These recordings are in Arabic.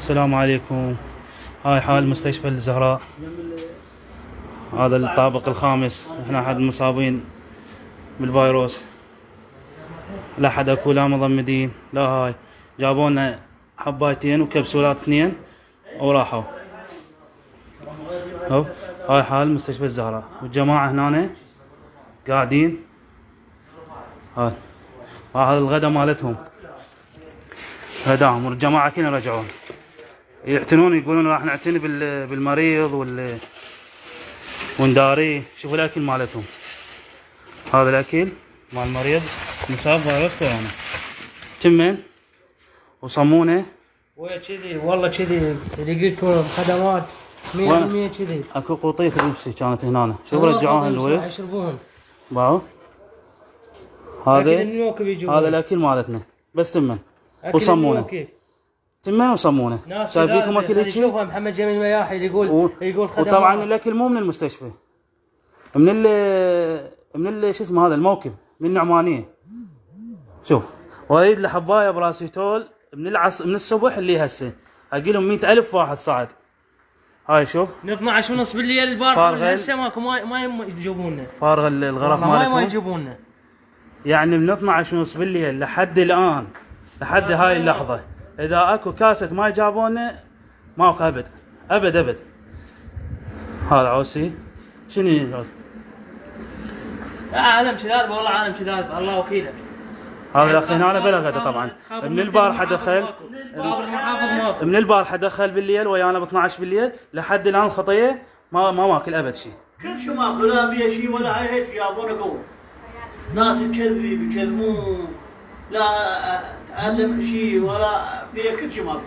السلام عليكم. هاي حال مستشفى الزهراء، هذا الطابق الخامس. احنا احد المصابين بالفيروس، لا حد اكو لا مضمدين لا هاي. جابوا لنا حبايتين وكبسولات اثنين وراحوا. هاي حال مستشفى الزهراء، والجماعة هنا قاعدين. هذا الغدا مالتهم، غداهم، والجماعة كنا رجعون يعتنون، يقولون راح نعتني بالمريض ونداريه. شوفوا الاكل مالتهم، هذا الاكل مال المريض مصاب فيروس كورونا، تمن وصمونه وكذي والله كذي اللي قلتوا خدمات 100% كذي. اكو قوطيه بيبسي كانت هنا، شوف رجعوها الويل يشربوهم. باو هذا الاكل مالتنا، بس تمن وصمونه، تمن وصمونه. شايفيكم اكل هيك؟ شوفوا محمد جميل مياحي اللي يقول خدمات. وطبعا الاكل مو من المستشفى، من شو اسمه هذا الموكب، من النعمانيه. شوف، واريد لحبايه براسيتول من الصبح اللي هسه اقول لهم 100,000 واحد صعد. هاي شوف من 12:30 بالليل البارحه هسه ماكو ما يجيبون لنا، فارغ الغرف مالتهم ما يجيبون لنا. يعني من 12:30 بالليل لحد الان، لحد هاي اللحظه، اذا اكو كاسه ما جابوا لنا ماكو ابد ابد ابد. هذا عوسي شنو عوسي؟ عالم كذاب والله، عالم كذاب، الله وكيله. هذا الاخ هنا بلا غدا طبعا. من البارحه دخل، من البارحه دخل بالليل ويانا ب 12 بالليل لحد الان الخطيه ما ماكل ابد شيء. كل شيء ماكو، لا بيه شيء ولا هاي هيك يابونا قوه. ناس تكذب يكذبون، لا تعلم شيء ولا بيه، كل شيء ماكو،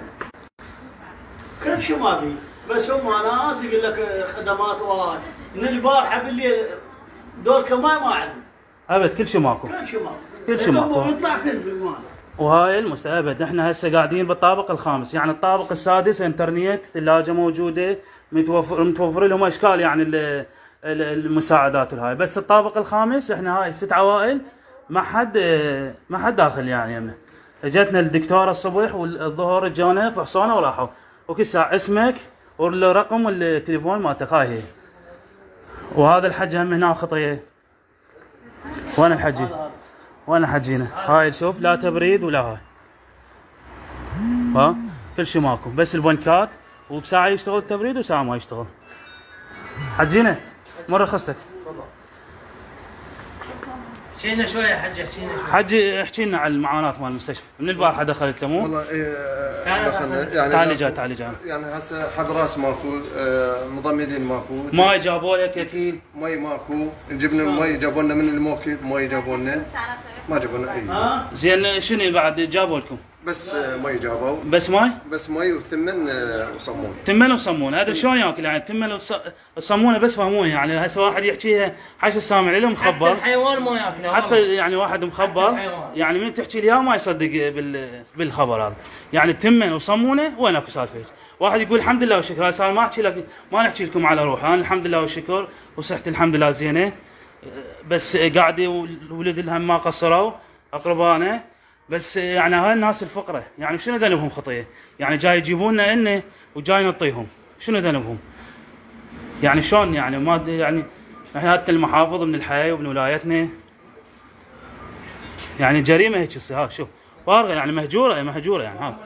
كل شيء ما بيه. بس هم ناس يقول لك خدمات وهاي. من البارحه بالليل دول كمان ما عندهم ابد، كل شيء ماكو، كل شيء ماكو، كل شيء ماكو، يطلع كل في المال. وهاي المستأبد. احنا هسه قاعدين بالطابق الخامس، يعني الطابق السادس انترنت، ثلاجه موجوده، متوفر لهم اشكال يعني المساعدات والهاي. بس الطابق الخامس احنا هاي 6 عوائل، ما حد داخل يعني يمنا. اجتنا الدكتوره الصبح والظهر اجونا فحصونا وراحوا، وكل ساعه اسمك والرقم والتليفون مالتك. هاي هي. وهذا الحج هم هنا خطيه. وين الحجي؟ وين حجينا؟ هاي شوف، لا تبريد ولا هاي، ها كل شيء ماكو، بس البنكات، وبساعه يشتغل التبريد وساعه ما يشتغل. حجينا مر رخصتك. احكينا شويه حجي، احكينا شويه. حجي احكي لنا على المعاناه مال المستشفى. من البارحه دخلت مو؟ والله دخلنا يعني تعالي جاي يعني هسه حب راس ماكو، مضمدين ماكو، ماي جابوا لك اكيد؟ مي ماكو، جبنا مي جابوا لنا من الموكب، مي جابوا لنا، ما جابوا لنا اي. زين شنو بعد جابوا لكم؟ بس مي جابوا، بس ماي؟ بس مي وثمن وصمون. تمن وصمون، هذا شلون ياكل يعني؟ تمن وصمونه بس فهموه يعني. هسه واحد يحكيها حش السامع له مخبر، حتى الحيوان ما ياكله، حتى يعني واحد مخبر يعني من تحكي لي ما يصدق بالخبر هذا. يعني تمن وصمونه وين اكو سالفه؟ واحد يقول الحمد لله والشكر. هسه ما احكي لك، ما نحكي لكم على روحي، انا الحمد لله والشكر وصحتي الحمد لله زينه، بس قاعده ولد الهم ما قصروا اقربائنا. بس يعني هاي الناس الفقره يعني شنو ذنبهم خطيه؟ يعني جاي يجيبون لنا انه وجاي نعطيهم، شنو ذنبهم؟ يعني شلون يعني ما يعني احنا حتى المحافظ من الحي ومن ولايتنا يعني جريمه هيك تصير. ها شوف فارغه يعني، مهجوره يعني. ها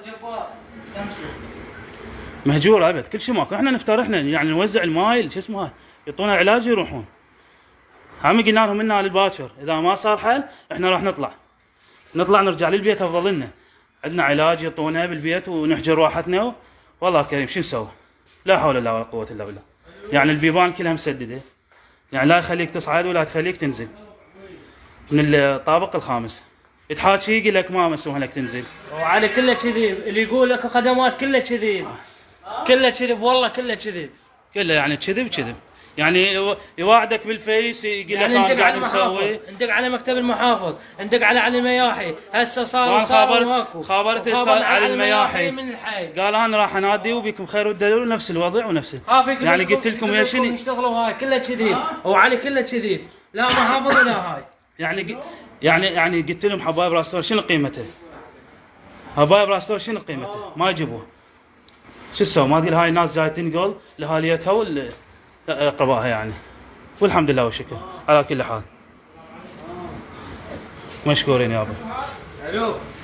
مهجوره ابد، كل شيء ماكو. احنا نفتر احنا يعني نوزع الماي شو اسمه، يعطونا علاج يروحون. هم قلنا لهم منا للباكر اذا ما صار حل احنا راح نطلع نرجع للبيت افضل لنا. عندنا علاج يعطونا بالبيت ونحجر راحتنا. والله كريم شو نسوي؟ لا حول الله ولا قوه الا بالله. يعني البيبان كلها مسدده، يعني لا يخليك تصعد ولا تخليك تنزل من الطابق الخامس. تحاكي يقول لك ما مسموح لك تنزل. وعلى كله كذب، اللي يقول لك خدمات كله كذب، كله كذب والله، كله كذب، كله يعني كذب يعني. يوعدك بالفيس يقول لك يعني انا قاعد نسوي، ندق على مكتب المحافظ، ندق على علي المياحي. هسه صار ماكو. خابرت علي المياحي من الحي، قال انا راح انادي وبيكم خير والدليل، نفس الوضع ونفس يعني. قلت لكم يا شنو يشتغلوا هاي كله كذب، وعلي كله كذب، لا محافظ ولا هاي. يعني قلت لهم حبايب راستور شنو قيمته؟ حبايب راستور شنو قيمته؟ ما يجيبوه. شو تسوي؟ ما ادري هاي الناس جاي تنقل لاهاليتها قضاها يعني. والحمد لله والشكر على كل حال. مشكورين يابا. الو